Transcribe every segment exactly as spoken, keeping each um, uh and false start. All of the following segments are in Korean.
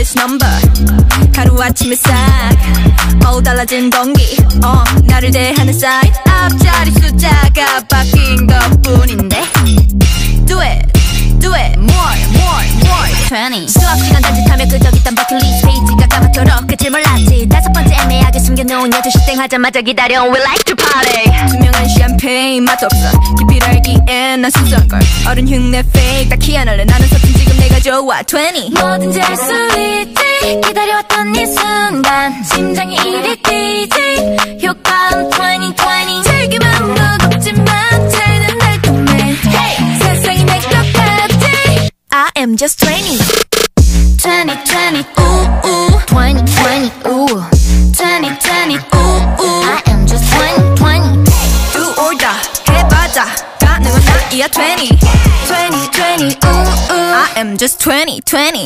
this number 하루아침에 싹 어우 달라진 공기 어 나를 대하는 사인 앞자리 숫자가 바뀐 것뿐인데 Do it, do it, more, more, more twenty 수업시간 단짓하며 그저 기딴 버킷리스트 페이지가 까맣도록 끝을 몰랐지 다섯 번째 애매하게 숨겨놓은 열두 시 땡 하자마자 기다려 We like to party 투명한 샴페인 맛없어 깊이를 알기엔 난 순수한걸 어른 흉내 fake 다 키워낼래 나는 서툰 지금 내가 좋아 twenty 뭐든지 할 수 있지 기다려왔던 이 순간 심장이 이리 뛰지 효과음 twenty twenty 즐기면 무겁지만 쟤는 달콤해 hey! 세상이 내 것 같지 I am just twenty twenty twenty ooh ooh twenty twenty ooh twenty twenty ooh ooh I am just twenty twenty Do or die 해봐자 가능한 나이야 twenty twenty twenty ooh ooh I am just twenty twenty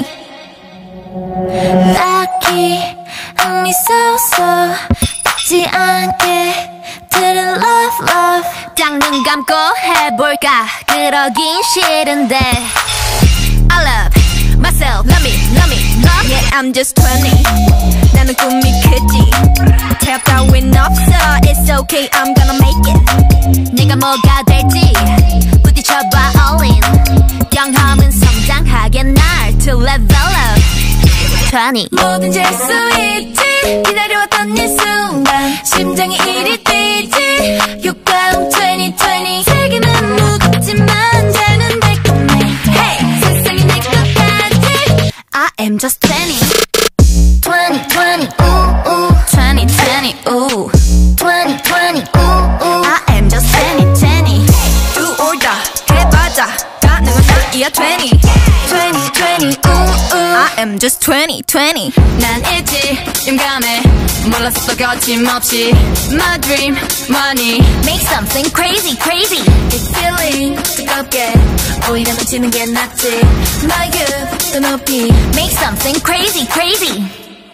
딱히 의미 쏘쏘 있지 않게 들은 love love 딱 눈 감고 해볼까 그러긴 싫은데 I love myself love me love me love Yeah I'm just twenty 나는 꿈이 크지 태엽 따윈 없어 It's okay I'm gonna make it 네가 뭐가 될지 부딪혀봐 all in 경험은 성장하게 날 to level up twenty 뭐든지 할 수 있지 기다려왔던 이 순간 심장이 이리 뛰지 효과음 twenty twenty 세계는 무겁지만 쟤는 달콤해 hey! 세상이 내 것 같지 I am just twenty twenty twenty ooh ooh twenty twenty ooh twenty twenty ooh ooh I am just twenty twenty Do or die 해봐자 가능한 나이야 twenty twenty twenty ooh ooh I am just twenty twenty 난 있지 용감해 몰랐어 거침없이 My dream money Make something crazy crazy It's feeling 뜨겁게 오히려 놓치는 게 낫지 My youth 더 높이 Make something crazy crazy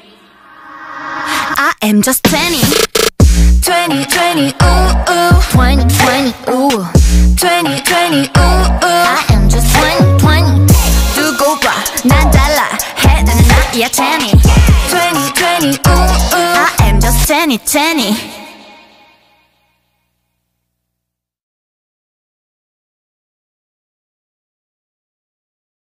I am just twenty twenty twenty ooh ooh twenty twenty ooh twenty twenty ooh ooh I am just twenty twenty 두고 봐 난 달라 해내는 나이야 twenty twenty twenty ooh ooh I am just twenty twenty